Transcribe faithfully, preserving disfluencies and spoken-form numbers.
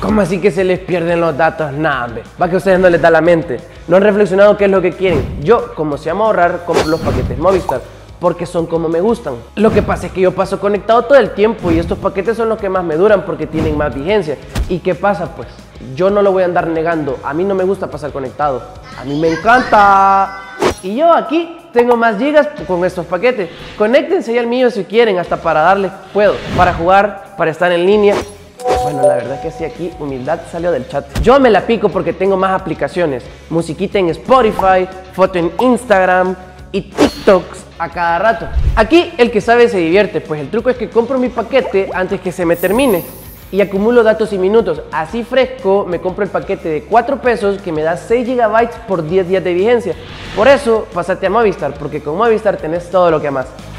¿Cómo así que se les pierden los datos? Nah, hombre, va que a ustedes no les da la mente. No han reflexionado qué es lo que quieren. Yo, como se llama ahorrar, compro los paquetes Movistar porque son como me gustan. Lo que pasa es que yo paso conectado todo el tiempo y estos paquetes son los que más me duran porque tienen más vigencia. ¿Y qué pasa? Pues yo no lo voy a andar negando. A mí no me gusta pasar conectado. A mí me encanta. Y yo aquí tengo más gigas con estos paquetes. Conéctense ya al mío si quieren, hasta para darles puedo. Para jugar, para estar en línea. Bueno, la verdad que sí, aquí humildad salió del chat. Yo me la pico porque tengo más aplicaciones. Musiquita en Spotify, foto en Instagram y TikToks a cada rato. Aquí el que sabe se divierte, pues el truco es que compro mi paquete antes que se me termine y acumulo datos y minutos. Así fresco me compro el paquete de cuatro pesos que me da seis gigabytes por diez días de vigencia. Por eso, pásate a Movistar, porque con Movistar tenés todo lo que amas.